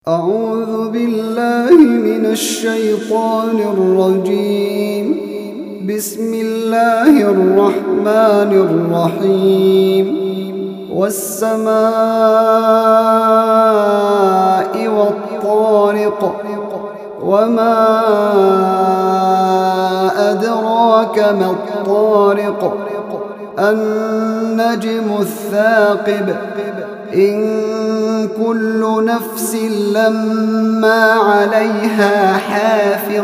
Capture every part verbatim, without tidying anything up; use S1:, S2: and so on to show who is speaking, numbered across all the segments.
S1: أعوذ بالله من الشيطان الرجيم. بسم الله الرحمن الرحيم. والسماء والطارق، وما أدراك ما الطارق، النجم الثاقب، إن كل نفس لما عليها حافظ،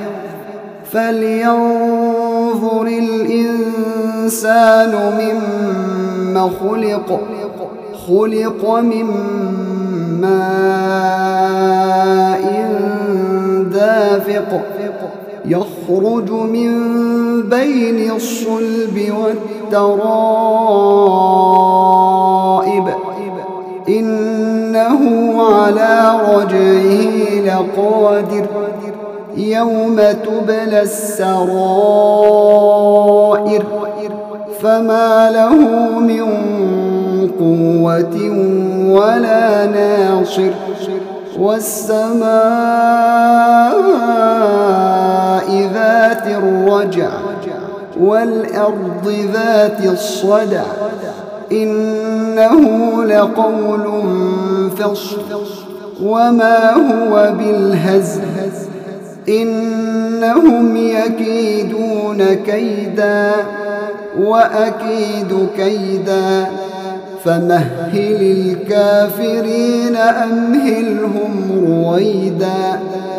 S1: فلينظر الإنسان مما خلق خلق من ماء دافق، يخرج من بين الصلب والترائب، إنه على رجعه لقادر، يوم تبلى السرائر، فما له من قوة ولا ناصر. والسماء ذات الرجع، والأرض ذات الصدع، إنه لقول فصل، وما هو بالهزل، إنهم يكيدون كيدا وأكيد كيدا، فمهل الكافرين أمهلهم رويدا.